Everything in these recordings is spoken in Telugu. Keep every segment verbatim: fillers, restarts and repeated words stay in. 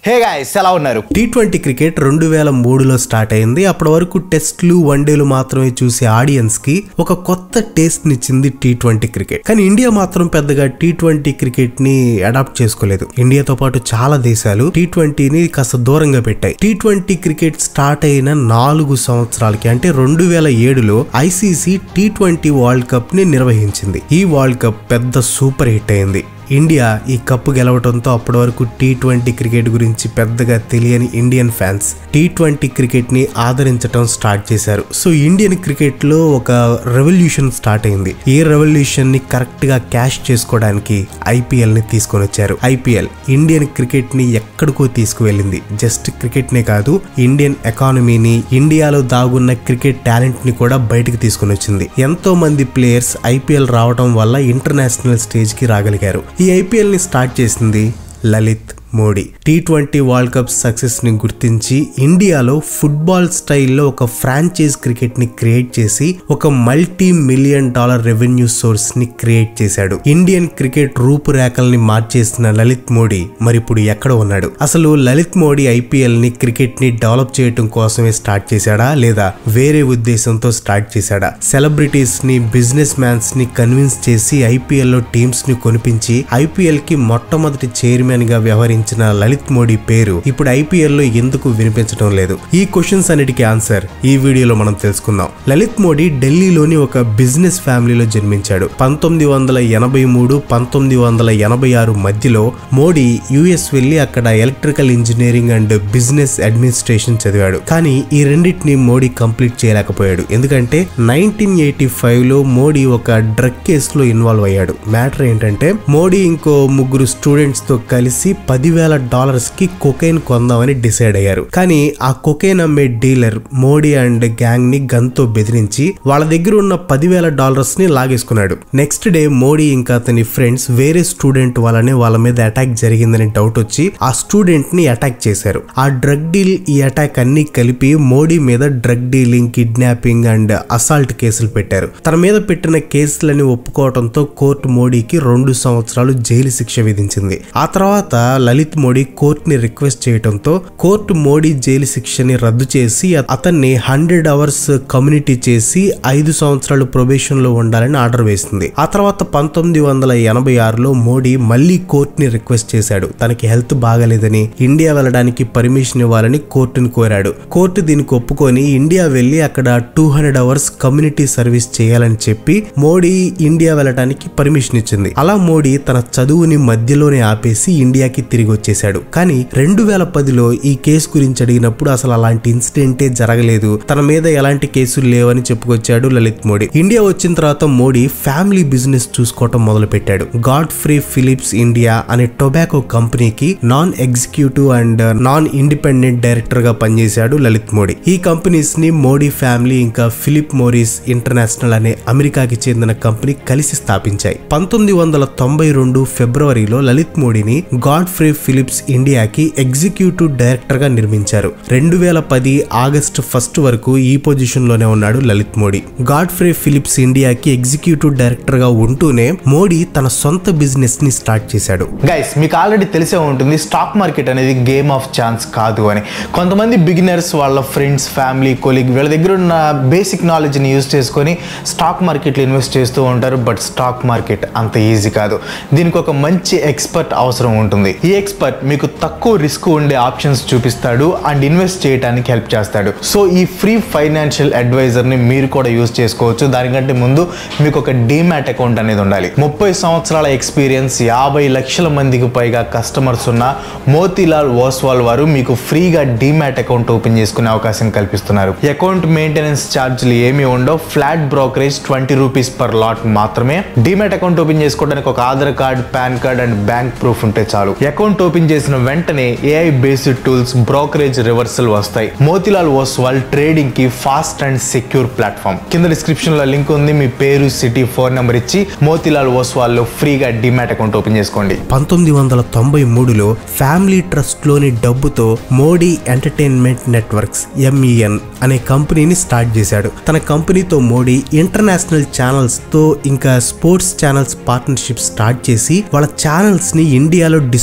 హే గైస్ ఎలా ఉన్నారు? టీ ట్వంటీ క్రికెట్ రెండు వేల మూడులో స్టార్ట్ అయింది. అప్పటి వరకు టెస్ట్లు వన్డేలు మాత్రమే చూసే ఆడియన్స్ కి ఒక కొత్త టేస్ట్ నిచ్చింది టీ ట్వంటీ క్రికెట్. కానీ ఇండియా మాత్రం పెద్దగా టీ ట్వంటీ క్రికెట్ ని అడాప్ట్ చేసుకోలేదు. ఇండియాతో పాటు చాలా దేశాలు టీ ట్వంటీని కాస్త దూరంగా పెట్టాయి. టీ ట్వంటీ క్రికెట్ స్టార్ట్ అయిన నాలుగు సంవత్సరాలకి అంటే రెండు వేల ఏడులో ICC T twenty world cup ని నిర్వహించింది. ఈ వరల్డ్ కప్ పెద్ద సూపర్ హిట్ అయింది. ఇండియా ఈ కప్పు గెలవడంతో అప్పటి వరకు టీ ట్వంటీ క్రికెట్ గురించి పెద్దగా తెలియని Indian fans T twenty cricket ని ఆదరించడం స్టార్ట్ చేశారు. సో ఇండియన్ క్రికెట్ లో ఒక రెవల్యూషన్ స్టార్ట్ అయింది. ఈ రెవల్యూషన్ ని కరెక్ట్ గా క్యాష్ చేసుకోవడానికి ఐపీఎల్ ని తీసుకొని వచ్చారు. ఐపీఎల్ ఇండియన్ క్రికెట్ ని ఎక్కడికో తీసుకువెళ్ళింది. జస్ట్ క్రికెట్ నే కాదు, ఇండియన్ ఎకానమీని, ఇండియాలో దాగున్న క్రికెట్ టాలెంట్ ని కూడా బయటకు తీసుకొని వచ్చింది. ఎంతో మంది ప్లేయర్స్ ఐపీఎల్ రావడం వల్ల ఇంటర్నేషనల్ స్టేజ్ కి రాగలిగారు. ఈ ఐపీఎల్ ని స్టార్ట్ చేసింది Lalit Modi. T twenty world cup success ని గుర్తించి ఇండియాలో ఫుట్బాల్ స్టైల్లో ఒక ఫ్రాంచైజ్ క్రికెట్ ని క్రియేట్ చేసి ఒక multi million dollar revenue source ని క్రియేట్ చేశాడు. ఇండియన్ క్రికెట్ రూపురేఖల్ని మార్చేసిన లలిత్ మోడీ మరి ఇప్పుడు ఎక్కడ ఉన్నాడు? అసలు లలిత్ మోడీ ఐపీఎల్ ని క్రికెట్ ని డెవలప్ చేయడం కోసమే స్టార్ట్ చేశాడా లేదా వేరే ఉద్దేశంతో స్టార్ట్ చేశాడా? సెలబ్రిటీస్ ని, బిజినెస్ మ్యాన్స్ ని కన్విన్స్ చేసి ఐపీఎల్ లో టీమ్స్ ని కొనిపించి ఐపీఎల్ కి మొట్టమొదటి చైర్మన్ గా వ్యవహరించారు లలిత్ మోడీ పేరు ఇప్పుడు ఐపీఎల్ లో ఎందుకు వినిపించడం లేదు? ఈ క్వశ్చన్స్ అన్నిటికీ ఆన్సర్ ఈ వీడియోలో మనం తెలుసుకుందాం. లలిత్ మోడీ ఢిల్లీలోని ఒక బిజినెస్ ఫ్యామిలీలో జన్మించాడు. పంతొమ్మిది వందల ఎనభై మూడు పంతొమ్మిది వందల ఎనభై ఆరు మధ్యలో మోడీ యుఎస్ వెళ్లి అక్కడ electrical engineering and business administration చదివాడు. కానీ ఈ రెండింటిని మోడీ కంప్లీట్ చేయలేకపోయాడు. ఎందుకంటే నైన్టీన్ ఎయిటీ ఫైవ్ లో మోడీ ఒక డ్రగ్ కేసులో ఇన్వాల్వ్ అయ్యాడు. మ్యాటర్ ఏంటంటే మోడీ ఇంకో ముగ్గురు స్టూడెంట్స్ తో కలిసి పది వేల డాలర్స్ కి కొకైన్ కొందామని డిసైడ్ అయ్యారు. కానీ ఆ కొకైన్ అమ్మే డీలర్ మోడీ అండ్ గ్యాంగ్ ని గన్ తో బెదిరించి వాళ్ళ దగ్గర ఉన్న పదివేల డాలర్స్ ని లాగేసుకున్నాడు. నెక్స్ట్ డే మోడీ ఇంకా అతని ఫ్రెండ్స్ వేరే స్టూడెంట్ వల్లనే వాళ్ళ మీద అటాక్ జరిగిందని డౌట్ వచ్చి ఆ స్టూడెంట్ ని అటాక్ చేశారు. ఆ డ్రగ్ డీల్, ఈ అటాక్ అన్ని కలిపి మోడీ మీద drug dealing, kidnapping and assault కేసులు పెట్టారు. తన మీద పెట్టిన కేసులని ఒప్పుకోవడంతో కోర్టు మోడీకి రెండు సంవత్సరాలు జైలు శిక్ష విధించింది. ఆ తర్వాత లలిత్ మోడీ కోర్టుని రిక్వెస్ట్ చేయడంతో కోర్టు మోడీ జైలు శిక్షని రద్దు చేసి అతన్ని హండ్రెడ్ అవర్స్ కమ్యూనిటీ చేసి ఐదు సంవత్సరాలు ప్రొబేషన్ లో ఉండాలని ఆర్డర్ వేసింది. ఆ తర్వాత పంతొమ్మిది వందల ఎనభై ఆరులో మోడీ మళ్లీ కోర్టుని రిక్వెస్ట్ చేశాడు. తనకి హెల్త్ బాగాలేదని, ఇండియా వెళ్ళడానికి పర్మిషన్ ఇవ్వాలని కోర్టుని కోరాడు. కోర్టు దీనికి ఒప్పుకొని ఇండియా వెళ్లి అక్కడ two hundred hours community service చేయాలని చెప్పి మోడీ ఇండియా వెళ్ళడానికి పర్మిషన్ ఇచ్చింది. అలా మోడీ తన చదువుని మధ్యలోనే ఆపేసి ఇండియాకి తిరిగి వచ్చేశాడు. కానీ రెండు వేల పదిలో ఈ కేసు గురించి అడిగినప్పుడు అసలు అలాంటి ఇన్సిడెంటే జరగలేదు, తన మీద ఎలాంటి కేసులు లేవని చెప్పుకొచ్చాడు లలిత్ మోడీ. ఇండియా వచ్చిన తర్వాత మోడీ ఫ్యామిలీ బిజినెస్ చూసుకోవటం మొదలు పెట్టాడు. గాడ్ ఫ్రీ ఫిలిప్స్ ఇండియా అనే టొబాకో కంపెనీకి non executive and non independent director గా పనిచేశాడు లలిత్ మోడీ. ఈ కంపెనీస్ ని మోడీ ఫ్యామిలీ ఇంకా ఫిలిప్ మోరిస్ ఇంటర్నేషనల్ అనే అమెరికాకి చెందిన కంపెనీ కలిసి స్థాపించాయి. పంతొమ్మిది వందల తొంభై రెండు ఫిబ్రవరిలో లలిత్ మోడీని గాడ్ ఫ్రీ ఫిలిప్స్ ఇండియాకి ఎగ్జిక్యూటివ్ డైరెక్టర్ గా నిర్మించారు. రెండు వేల పది ఆగస్టు ఫస్ట్ వరకు ఈ పొజిషన్ లోనే ఉన్నాడు Lalit Modi. Godfrey Phillips ఇండియాకి ఎగ్జిక్యూటివ్ డైరెక్టర్ గా ఉంటూనే మోడీ తన సొంత బిజినెస్ ని స్టార్ట్ చేశాడు. గైస్ మీకు ఆల్రెడీ తెలిసే ఉంటుంది స్టాక్ మార్కెట్ అనేది గేమ్ ఆఫ్ ఛాన్స్ కాదు అని. కొంతమంది బిగినర్స్ వాళ్ళ ఫ్రెండ్స్, ఫ్యామిలీ, కొలీగ్ వీళ్ళ దగ్గర ఉన్న బేసిక్ నాలెడ్జ్ ని యూజ్ చేసుకొని స్టాక్ మార్కెట్లో ఇన్వెస్ట్ చేస్తూ ఉంటారు. బట్ స్టాక్ మార్కెట్ అంత ఈజీ కాదు. దీనికి ఒక మంచి ఎక్స్పర్ట్ అవసరం ఉంటుంది. ఈ ఎక్స్పర్ట్ మీకు తక్కువ రిస్క్ ఉండే ఆప్షన్స్ చూపిస్తాడు అండ్ ఇన్వెస్ట్ చేయడానికి హెల్ప్ చేస్తాడు. సో ఈ ఫ్రీ ఫైనాన్షియల్ అడ్వైజర్ ని మీరు కూడా యూజ్ చేసుకోవచ్చు. దానికంటే ముందు మీకు ఒక డీమ్యాట్ అకౌంట్ అనేది ఉండాలి. ముప్పై సంవత్సరాల ఎక్స్పీరియన్స్, యాభై లక్షల మందికి పైగా కస్టమర్స్ ఉన్న మోతీలాల్ ఓస్వాల్ వారు మీకు ఫ్రీగా డీమ్యాట్ అకౌంట్ ఓపెన్ చేసుకునే అవకాశం కల్పిస్తున్నారు. అకౌంట్ మెయింటెనెన్స్ ఛార్జీలు ఏమి ఉండవు. Flat brokerage twenty rupees per lot మాత్రమే. డీమ్యాట్ అకౌంట్ ఓపెన్ చేసుకోవడానికి ఒక Aadhaar card, PAN card and bank proof ఉంటే చాలు. అకౌంట్ ఓపెన్ చేసిన వెంటనే AI based tools, brokerage reversal వస్తాయి. మోతీలాల్ ఓస్వాల్ ట్రేడింగ్ కి ఫాస్ట్ అండ్ సెక్యూర్ ప్లాట్ఫామ్. కింద డిస్క్రిప్షన్ లో లింక్ ఉంది. మీ పేరు, సిటీ, ఫోన్ నెంబర్ ఇచ్చి మోతీలాల్ ఓస్వాల్ లో ఫ్రీగా డీమ్యాట్ అకౌంట్ ఓపెన్ చేసుకోండి. పంతొమ్మిది వందల తొంభై మూడులో ఫ్యామిలీ ట్రస్ట్ లోని డబ్బుతో మోడీ ఎంటర్టైన్మెంట్ నెట్వర్క్స్ ఎంఈఎన్ అనే కంపెనీని స్టార్ట్ చేశాడు. తన కంపెనీతో మోడీ ఇంటర్నేషనల్ ఛానల్స్ తో ఇంకా స్పోర్ట్స్ ఛానల్స్ పార్ట్నర్షిప్ స్టార్ట్ చేసి వాళ్ళ ఛానల్స్ ని ఇండియాలో డిస్ట్రిబ్యూట్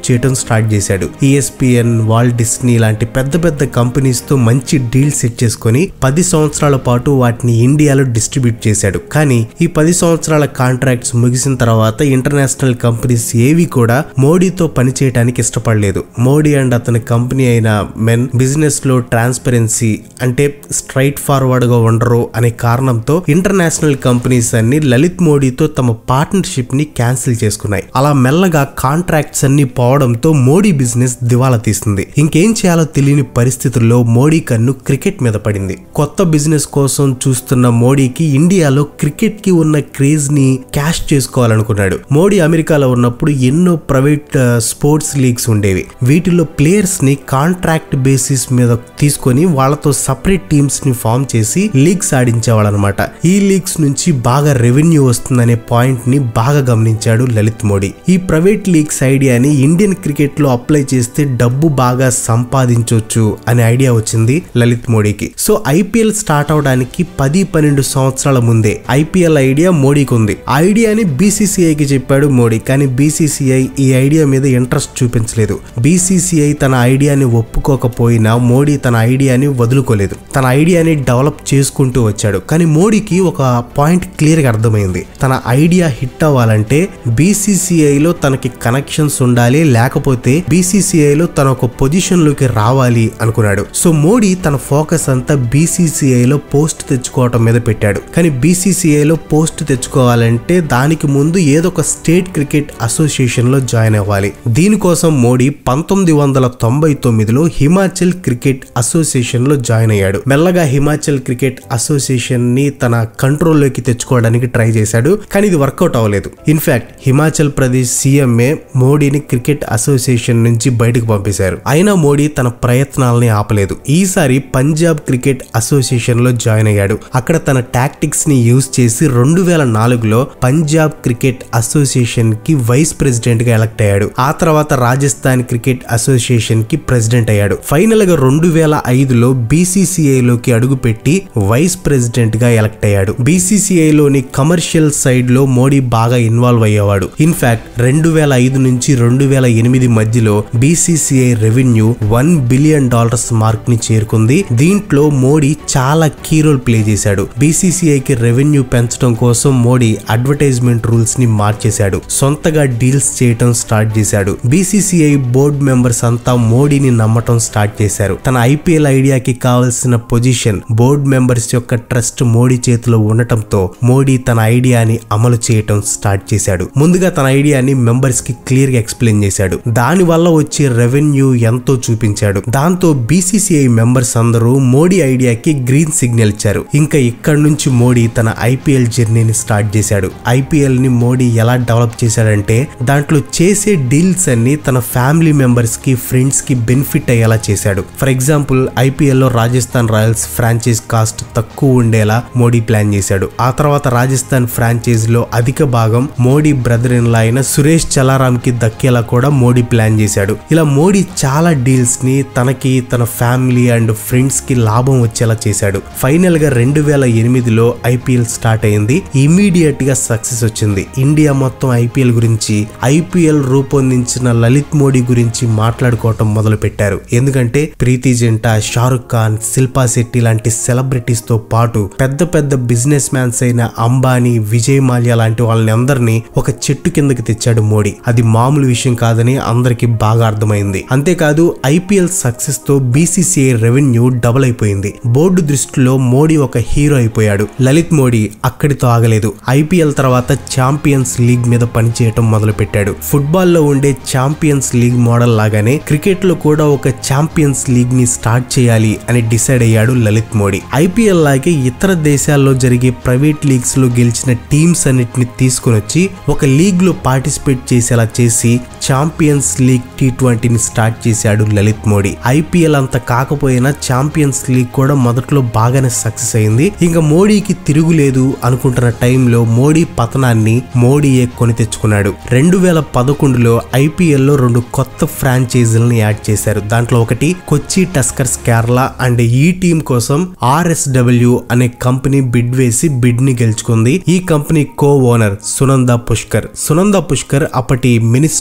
చేయడం స్టార్ట్ చేశాడు. ఈఎస్పిఎన్, వాల్ట్ డిస్నీ లాంటి పెద్ద పెద్ద కంపెనీస్ తో మంచి డీల్ సెట్ చేసుకుని పది సంవత్సరాల పాటు వాటిని ఇండియాలో డిస్ట్రిబ్యూట్ చేశాడు. కానీ ఈ పది సంవత్సరాల కాంట్రాక్ట్స్ ముగిసిన తర్వాత ఇంటర్నేషనల్ కంపెనీస్ ఏవి కూడా మోడీతో పనిచేయడానికి ఇష్టపడలేదు. మోడీ అండ్ అతని కంపెనీ అయిన మెన్ బిజినెస్ లో ట్రాన్స్పరెన్సీ అంటే స్ట్రైట్ ఫార్వర్డ్ గా ఉండరు అనే కారణంతో ఇంటర్నేషనల్ కంపెనీస్ అన్ని లలిత్ మోడీతో తమ పార్ట్నర్షిప్ ని క్యాన్సిల్ చేసుకున్నాయి. అలా మెల్లగా కాంట్రాక్ట్స్ అన్ని పోవడంతో మోడీ బిజినెస్ దివాలా తీస్తుంది. ఇంకేం చేయాలో తెలియని పరిస్థితుల్లో మోడీ కన్ను క్రికెట్ మీద పడింది. కొత్త బిజినెస్ కోసం చూస్తున్న మోడీకి ఇండియాలో క్రికెట్ కి ఉన్న క్రేజ్ ని క్యాష్ చేసుకోవాలనుకున్నాడు. మోడీ అమెరికాలో ఉన్నప్పుడు ఎన్నో ప్రైవేట్ స్పోర్ట్స్ లీగ్స్ ఉండేవి. వీటిలో ప్లేయర్స్ ని కాంట్రాక్ట్ బేసిస్ మీద తీసుకొని వాళ్ళతో సపరేట్ టీమ్స్ ని ఫామ్ చేసి లీగ్స్ ఆడించేవాళ్ళు అనమాట. ఈ లీగ్స్ నుంచి బాగా రెవెన్యూ వస్తుందనే పాయింట్ ని బాగా గమనించాడు లలిత్ మోడీ. ఈ ప్రైవేట్ లీగ్స్ ఐడియాని ఇండియన్ క్రికెట్ లో అప్లై చేస్తే డబ్బు బాగా సంపాదించవచ్చు అనే ఐడియా వచ్చింది లలిత్ మోడీకి. సో ఐపీఎల్ స్టార్ట్ అవడానికి పది పన్నెండు సంవత్సరాల ముందే ఐపీఎల్ ఐడియా మోడీకి ఉంది. ఆ ఐడియాని బీసీసీఐకి చెప్పాడు మోడీ. కానీ బీసీసీఐ ఈ ఐడియా మీద ఇంట్రెస్ట్ చూపించలేదు. బీసీసీఐ తన ఐడియాని ఒప్పుకోకపోయినా మోడీ తన ఐడియాని వదులుకోలేదు. తన ఐడియాని డెవలప్ చేసుకుంటూ వచ్చాడు. కానీ మోడీకి ఒక పాయింట్ క్లియర్ గా అర్థమైంది. తన ఐడియా హిట్ అవ్వాలంటే బీసీసీఐలో తనకి కనెక్షన్స్ ఉండాలి, లేకపోతే బీసీసీఐలో తన ఒక పొజిషన్ లోకి రావాలి అనుకున్నాడు. సో మోడీ తన ఫోకస్ అంతా బీసీసీఐలో పోస్ట్ తెచ్చుకోవటం మీద పెట్టాడు. కానీ బీసీసీఐలో పోస్ట్ తెచ్చుకోవాలంటే దానికి ముందు ఏదో ఒక స్టేట్ క్రికెట్ అసోసియేషన్ లో జాయిన్ అవ్వాలి. దీనికోసం మోడీ పంతొమ్మిది వందల తొంభై తొమ్మిదిలో హిమాచల్ క్రికెట్ అసోసియేషన్ లో జాయిన్ అయ్యాడు. మెల్లగా హిమాచల్ క్రికెట్ అసోసియేషన్ ని తన కంట్రోల్ లోకి తెచ్చుకోవడానికి ట్రై చేశాడు. కానీ ఇది వర్కౌట్ అవ్వలేదు. ఇన్ఫాక్ట్ హిమాచల్ ప్రదేశ్ సీఎంఏ మోడీని క్రికెట్ అసోసియేషన్ నుంచి బయటకు పంపేశారు. అయినా మోడీ తన ప్రయత్నాలని ఆపలేదు. ఈసారి పంజాబ్ క్రికెట్ అసోసియేషన్ లో జాయిన్ అయ్యాడు. అక్కడ తన టాక్టిక్స్ ని యూజ్ చేసి రెండు వేల నాలుగులో పంజాబ్ క్రికెట్ అసోసియేషన్ కి వైస్ ప్రెసిడెంట్ గా ఎలక్ట్ అయ్యాడు. ఆ తర్వాత రాజస్థాన్ క్రికెట్ అసోసియేషన్ కి ప్రెసిడెంట్ అయ్యాడు. ఫైనల్ గా రెండు వేల ఐదులో బీసీసీఐ లోకి అడుగుపెట్టి వైస్ ప్రెసిడెంట్ గా ఎలక్ట్ అయ్యాడు. బీసీసీఐ లోని కమర్షియల్ సైడ్ లో మోడీ బాగా ఇన్వాల్వ్ అయ్యేవాడు. ఇన్ఫాక్ట్ రెండు వేల ఐదు నుంచి రెండు వేల ఎనిమిది మధ్యలో BCCI revenue one billion dollars mark ని చేరుకుంది. దీంట్లో మోడీ చాలా కీ రోల్ ప్లే చేశాడు. బీసీసీఐకి రెవెన్యూ పెంచడం కోసం మోడీ అడ్వర్టైజ్మెంట్ రూల్స్ ని మార్చేశాడు. సొంతగా డీల్స్ చేయటం స్టార్ట్ చేశాడు. బీసీసీఐ బోర్డు మెంబర్స్ అంతా మోడీని నమ్మటం స్టార్ట్ చేశారు. తన ఐపీఎల్ ఐడియాకి కావాల్సిన పొజిషన్, బోర్డు మెంబర్స్ యొక్క ట్రస్ట్ మోడీ చేతిలో ఉండటంతో మోడీ తన ఐడియాని అమలు చేయటం స్టార్ట్ చేశాడు. ముందుగా తన ఐడియాని మెంబర్స్ కి క్లియర్ గా ఎక్స్ప్లెయిన్ చేశాడు. దాని వల్ల వచ్చే రెవెన్యూ ఎంతో చూపించాడు. దాంతో బీసీసీఐ మెంబర్స్ అందరూ మోడీ ఐడియాకి గ్రీన్ సిగ్నల్ ఇచ్చారు. ఇంకా ఇక్కడ నుంచి మోడీ తన ఐపీఎల్ జర్నీని స్టార్ట్ చేశాడు. ఐపీఎల్ ని మోడీ ఎలా డెవలప్ చేశాడంటే దాంట్లో చేసే డీల్స్ అన్ని తన ఫ్యామిలీ మెంబర్స్ కి, ఫ్రెండ్స్ కి బెనిఫిట్ అయ్యేలా చేశాడు. ఫర్ ఎగ్జాంపుల్ ఐపీఎల్ లో రాజస్థాన్ రాయల్స్ ఫ్రాంచైజ్ కాస్ట్ తక్కువ ఉండేలా మోడీ ప్లాన్ చేశాడు. ఆ తర్వాత రాజస్థాన్ ఫ్రాంచైజ్ లో అధిక భాగం మోడీ బ్రదర్ ఇన్ లా అయిన సురేష్ చలారాం కి దక్కేలా కూడా మోడీ ప్లాన్ చేశాడు. ఇలా మోడీ చాలా డీల్స్ ని తనకి, తన ఫ్యామిలీ అండ్ ఫ్రెండ్స్ కి లాభం వచ్చేలా చేశాడు. ఫైనల్ గా రెండు వేల ఎనిమిదిలో ఐపీఎల్ స్టార్ట్ అయింది. ఇమీడియట్ గా సక్సెస్ వచ్చింది. ఇండియా మొత్తం ఐపీఎల్ గురించి, ఐపీఎల్ రూపొందించిన లలిత్ మోడీ గురించి మాట్లాడుకోవటం మొదలు పెట్టారు. ఎందుకంటే ప్రీతి జింట, షారుఖ్ ఖాన్, శిల్పా శెట్టి లాంటి సెలబ్రిటీస్ తో పాటు పెద్ద పెద్ద బిజినెస్ మ్యాన్స్ అయిన అంబానీ, విజయ్ మాల్యా లాంటి వాళ్ళని అందరినీ ఒక చెట్టు కిందకి తెచ్చాడు మోడీ. అది మామూలు విషయం కాదని అందరికి బాగా అర్థమైంది. అంతేకాదు ఐపీఎల్ సక్సెస్ తో బీసీసీఐ రెవెన్యూ డబుల్ అయిపోయింది. బోర్డు దృష్టిలో మోడీ ఒక హీరో అయిపోయాడు. లలిత్ మోడీ అక్కడితో ఆగలేదు. ఐపీఎల్ తర్వాత ఛాంపియన్స్ లీగ్ మీద పనిచేయటం మొదలు పెట్టాడు. ఫుట్బాల్ లో ఉండే ఛాంపియన్స్ లీగ్ మోడల్ లాగానే క్రికెట్ లో కూడా ఒక ఛాంపియన్స్ లీగ్ ని స్టార్ట్ చేయాలి అని డిసైడ్ అయ్యాడు లలిత్ మోడీ. ఐపీఎల్ లాగే ఇతర దేశాల్లో జరిగే ప్రైవేట్ లీగ్స్ లో గెలిచిన టీమ్స్ అన్నిటిని తీసుకుని వచ్చి ఒక లీగ్ లో పార్టిసిపేట్ చేసేలా చేసి ఛాంపియన్స్ లీగ్ టీ ట్వంటీని స్టార్ట్ చేశాడు లలిత్ మోడీ. ఐపీఎల్ అంత కాకపోయినా ఛాంపియన్స్ లీగ్ కూడా మొదట్లో బాగానే సక్సెస్ అయింది. ఇంకా మోడీకి తిరుగులేదు అనుకుంటున్న టైంలో మోడీ పతనాన్ని మోడీయే కొని తెచ్చుకున్నాడు. రెండు వేల పదకొండులో ఐపీఎల్ లో రెండు కొత్త ఫ్రాంచైజీలను యాడ్ చేశారు. దాంట్లో ఒకటి కొచ్చి టస్కర్స్ కేరళ అండ్ ఈ టీం కోసం ఆర్ఎస్డబ్ల్యూ అనే కంపెనీ బిడ్ వేసి బిడ్ ని గెలుచుకుంది. ఈ company co owner Sunanda Pushkar. Sunanda Pushkar అప్పటి మినిస్టర్ ఆఫ్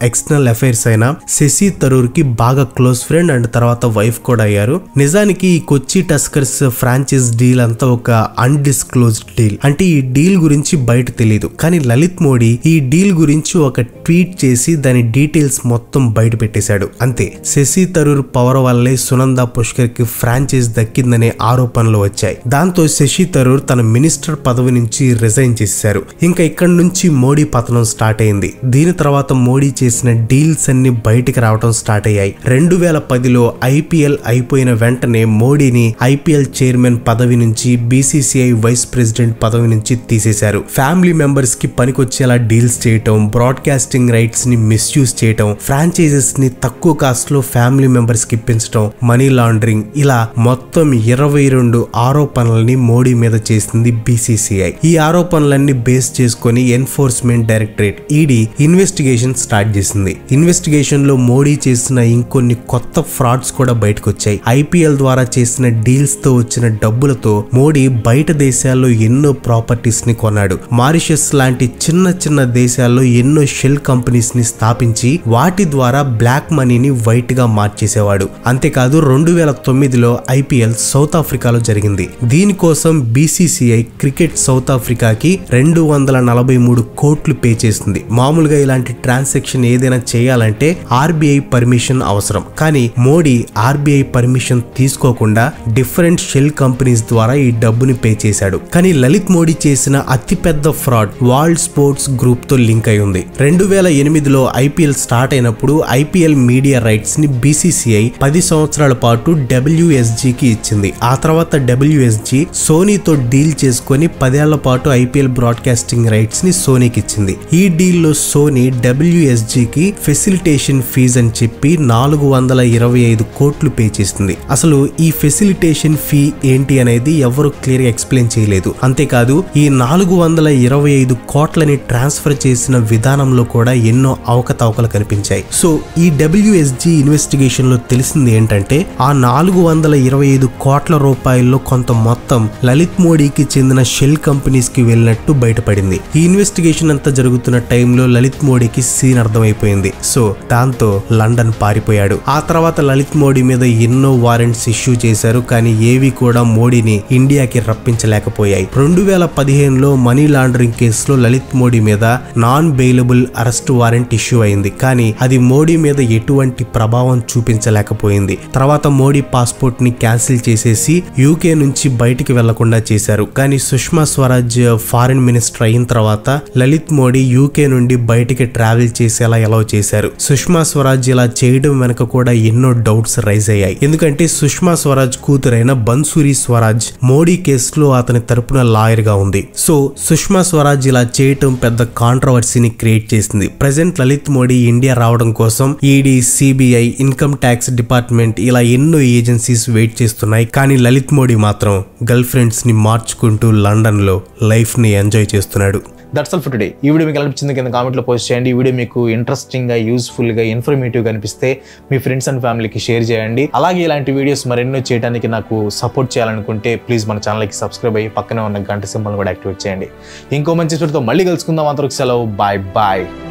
ఎక్స్టర్నల్ అఫైర్స్ అయిన శశి థరూర్ కి బాగా క్లోజ్ ఫ్రెండ్ అండ్ తర్వాత వైఫ్ కూడా అయ్యారు. నిజానికి ఈ కొచ్చి టస్కర్స్ ఫ్రాంచైజ్ డీల్ అంతా ఒక అన్డిస్క్లోజ్డ్ డీల్, అంటే ఈ డీల్ గురించి బయట తెలియదు. కానీ లలిత్ మోడీ ఈ డీల్ గురించి ఒక ట్వీట్ చేసి దాని డీటెయిల్స్ మొత్తం బయట పెట్టేశాడు. అంతే, శశి థరూర్ పవర్ వల్లే సునంద పుష్కర్ కి ఫ్రాంచైజ్ దక్కిందనే ఆరోపణలు వచ్చాయి. దాంతో శశి థరూర్ తన మినిస్టర్ పదవి నుంచి రిజైన్ చేశారు. ఇంకా ఇక్కడ నుంచి మోడీ పతనం స్టార్ట్ అయింది. దీని తర్వాత మోడీ చేసిన డీల్స్ అన్ని బయటికి రావడం స్టార్ట్ అయ్యాయి. రెండు వేల పదిలో ఐపీఎల్ అయిపోయిన వెంటనే మోడీని ఐపీఎల్ చైర్మన్ పదవి నుంచి బీసీసీఐ వైస్ ప్రెసిడెంట్ పదవి నుంచి తీసేశారు. ఫ్యామిలీ మెంబర్స్ కి పనికొచ్చేలా డీల్స్ చేయటం, బ్రాడ్కాస్టింగ్ రైట్స్ ని మిస్యూజ్ చేయటం, ఫ్రాంచైజెస్ ని తక్కువ కాస్ట్ లో ఫ్యామిలీ మెంబర్స్ కి ఇప్పించడం, మనీ లాండరింగ్, ఇలా మొత్తం ఇరవై రెండు ఆరోపణలని మోడీ మీద చేసింది బీసీసీఐ. ఈ ఆరోపణలన్నీ బేస్ చేసుకుని enforcement directorate ED investigation start చేసింది. ఇన్వెస్టిగేషన్ లో మోడీ చేసిన ఇంకొన్ని కొత్త ఫ్రాడ్స్ కూడా బయటకు వచ్చాయి. ఐపీఎల్ ద్వారా చేసిన డీల్స్ తో వచ్చిన డబ్బులతో మోడీ బయట దేశాల్లో ఎన్నో ప్రాపర్టీస్ ని కొన్నాడు. మారిషస్ లాంటి చిన్న చిన్న దేశాల్లో ఎన్నో షెల్ కంపెనీస్ ని స్థాపించి వాటి ద్వారా బ్లాక్ మనీని వైట్ గా మార్చేసేవాడు. అంతేకాదు రెండు వేల తొమ్మిదిలో ఐపీఎల్ సౌత్ ఆఫ్రికాలో జరిగింది. దీనికోసం బీసీసీఐ క్రికెట్ సౌత్ ఆఫ్రికాకి రెండు వందల నలభై మూడు కోట్లు పే చేస్తుంది. మామూలుగా ఇలాంటి ట్రాన్సాక్షన్ ఏదైనా చేయాలంటే ఆర్బీఐ పర్మిషన్ అవసరం. కానీ మోడీ ఆర్బీఐ పర్మిషన్ తీసుకోకుండా డిఫరెంట్ షెల్ కంపెనీస్ ద్వారా ఈ డబ్బుని పే చేశాడు. కానీ లలిత్ మోడీ చేసిన అతిపెద్ద ఫ్రాడ్ వరల్డ్ స్పోర్ట్స్ గ్రూప్ తో లింక్ అయి ఉంది. రెండు వేల ఎనిమిదిలో ఐపీఎల్ స్టార్ట్ అయినప్పుడు ఐపీఎల్ మీడియా రైట్స్ ని బీసీసీఐ పది సంవత్సరాల పాటు డబ్ల్యూఎస్జీ కి ఇచ్చింది. ఆ తర్వాత డబ్ల్యూఎస్జీ సోనీతో డీల్ చేసుకుని పదేళ్ల పాటు ఐపీఎల్ బ్రాడ్కాస్టింగ్ రైట్స్ ని సోనీకి ఇచ్చింది. ఈ డీల్ లో సోనీ డబ్ల్యూఎస్జీ కి ఫెసిలిటేషన్ ఫీజ్ అని చెప్పి నాలుగు వందల ఇరవై ఐదు కోట్లు పే చేస్తుంది. అసలు ఈ ఫెసిలిటేషన్ ఫీ ఏంటి అనేది ఎవరు క్లియర్ గా ఎక్స్ప్లెయిన్ చేయలేదు. అంతేకాదు ఈ నాలుగు వందల ఇరవై ఐదు కోట్లని ట్రాన్స్ఫర్ చేసిన విధానంలో కూడా ఎన్నో అవకతవకలు కనిపించాయి. సో ఈ డబ్ల్యూఎస్జీ ఇన్వెస్టిగేషన్ లో తెలిసింది ఏంటంటే ఆ నాలుగు వందల ఇరవై ఐదు కోట్ల రూపాయల్లో కొంత మొత్తం లలిత్ మోడీకి చెందిన షెల్ కంపెనీస్ కి వెళ్ళినట్టు బయటపడింది. ఈ ఇన్వెస్టిగేషన్ అంతా జరుగుతున్న టైంలో లలిత్ మోడీకి సీన్ అర్థమైపోయింది. సో దాంతో లండన్ పారిపోయాడు. ఆ తర్వాత లలిత్ మోడీ మీద ఎన్నో వారెంట్స్ ఇష్యూ చేశారు. కానీ ఏవి కూడా మోడీని ఇండియాకి రప్పించలేకపోయాయి. రెండు వేల పదిహేనులో మనీ లాండరింగ్ కేసులో లలిత్ మోడీ మీద non bailable arrest warrant issue అయింది. కానీ అది మోడీ మీద ఎటువంటి ప్రభావం చూపించలేకపోయింది. తర్వాత మోడీ పాస్పోర్ట్ ని క్యాన్సిల్ చేసేసి యూకే నుంచి బయటికి వెళ్లకుండా చేశారు. కానీ సుష్మా స్వరాజ్ ఫారిన్ మినిస్టర్ అయిన తర్వాత లలిత్ మోడీ యూకే నుండి బయటికి ట్రావెల్ చేసేలా ఎలా చేశారు. సుష్మా స్వరాజ్ ఇలా చేయడం వెనక కూడా ఎన్నో డౌట్స్ రైజ్ అయ్యాయి. ఎందుకంటే సుష్మా స్వరాజ్ కూతురైన బన్సూరి స్వరాజ్ మోడీ కేసులో అతని తరపున లాయర్ గా ఉంది. సో సుష్మా స్వరాజ్ ఇలా చేయటం పెద్ద కాంట్రవర్సీని క్రియేట్ చేసింది. ప్రెసెంట్ లలిత్ మోడీ ఇండియా రావడం కోసం ED, CBI, income tax department ఇలా ఎన్నో ఏజెన్సీస్ వెయిట్ చేస్తున్నాయి. కానీ లలిత్ మోడీ మాత్రం గర్ల్ ఫ్రెండ్స్ ని మార్చుకుంటూ లండన్ లో లైఫ్ ని ఎంజాయ్ చేస్తున్నాడు. That's all for today. ఈ వీడియో మీకు ఎలా అనిపించింది కింద కామెంట్లో పోస్ట్ చేయండి. ఈ వీడియో మీకు ఇంట్రెస్టింగ్గా, యూస్ఫుల్గా, ఇన్ఫర్మేటివ్గా అనిపిస్తే మీ ఫ్రెండ్స్ అండ్ ఫ్యామిలీకి షేర్ చేయండి. అలాగే ఇలాంటి వీడియోస్ మరెన్నో చేయడానికి నాకు సపోర్ట్ చేయాలనుకుంటే ప్లీజ్ మన ఛానల్కి సబ్స్క్రైబ్ అయ్యి పక్కనే ఉన్న గంట సింబల్ని కూడా యాక్టివేట్ చేయండి. ఇంకో మంచి స్టోరీతో మళ్ళీ కలుసుకుందాం. అంతవరకు సెలవు. Bye bye.